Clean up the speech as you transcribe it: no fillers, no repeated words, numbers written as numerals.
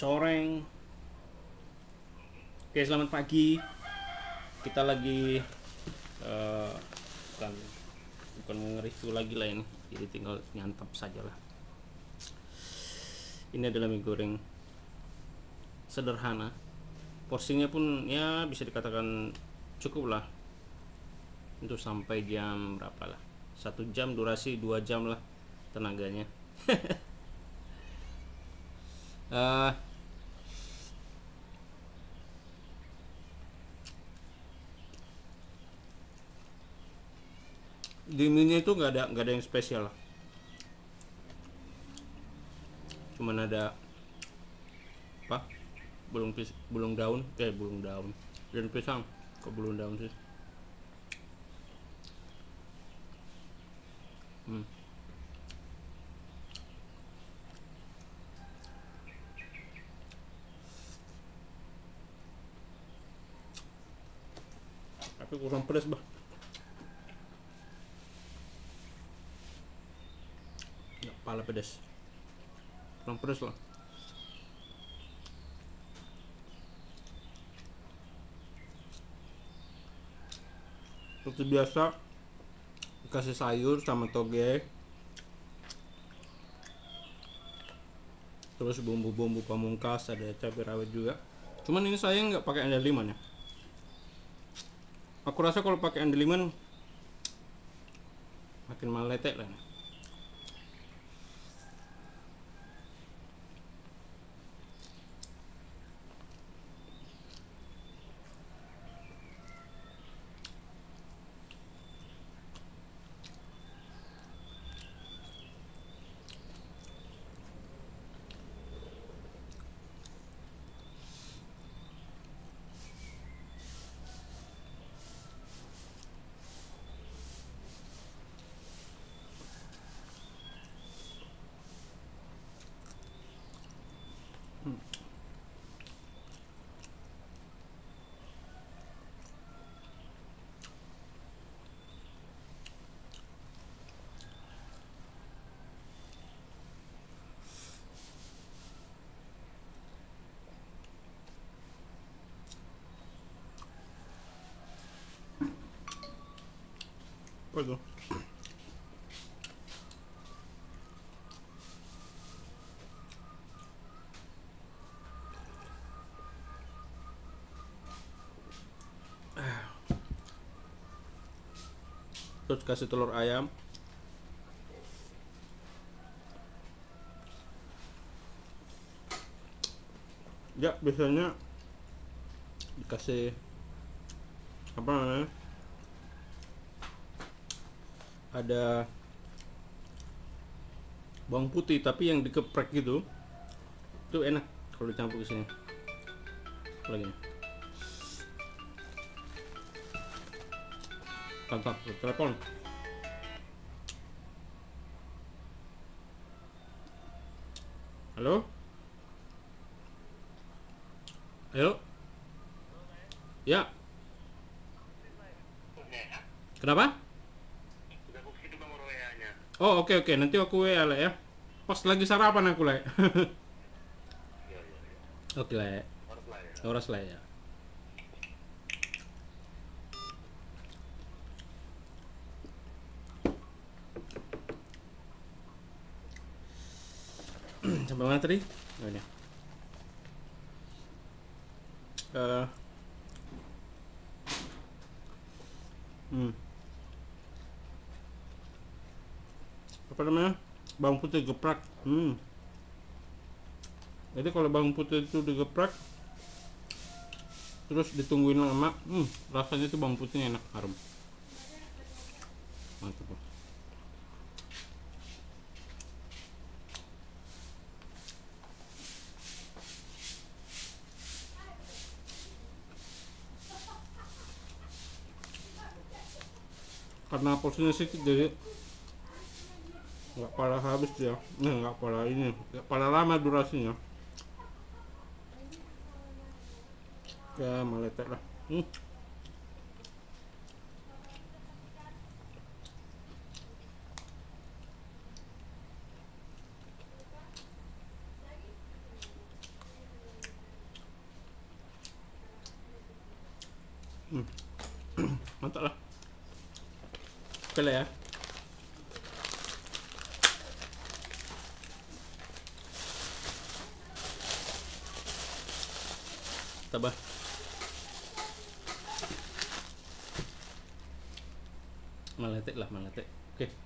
coreng. Oke, selamat pagi. Kita lagi eh, bukan bukan nge-review lagi lah ini. Jadi tinggal nyantap saja lah. Ini adalah mie goreng sederhana. Porsinya pun ya bisa dikatakan cukup lah untuk sampai jam berapa lah. 1 jam durasi, 2 jam lah tenaganya. Eh, di mie itu nggak ada yang spesial lah. Cuman ada apa? Bulung daun, bulung daun dan pisang. Kok bulung daun sih? Hmm. Tapi kurang pedas bah. Ya, pala pedas. Kurang pedas lah. Seperti biasa kasih sayur sama toge, terus bumbu-bumbu pamungkas, ada cabai rawit juga. Cuman ini saya nggak pakai andaliman ya. Aku rasa kalau pakai andaliman makin meletek lah. Apa itu? Terus kasih telur ayam. Ya biasanya dikasih apa namanya, ada bawang putih tapi yang dikeprek gitu, itu enak kalau dicampur ke sini lagi. Mantap. Telepon. Halo, halo. Ya, kenapa? Oh, oke oke, nanti aku WA lah ya. Pas lagi sarapan aku lah. Oke lah ya. Horas lah ya. Sampai mana tadi? Oh, ini. Eh, hmm, apa namanya? Bawang putih geprak. Jadi kalau bawang putih itu digeprak, terus ditungguin lama, rasanya itu bawang putihnya enak, harum. Mantap. Karena porsinya sedikit jadi nggak pala habis ya. Nggak pala ini, nggak pala lama durasinya. Ya meletek lah. Mantap lah. Oke lah ya. Tambah. Meletek lah, meletek. Oke.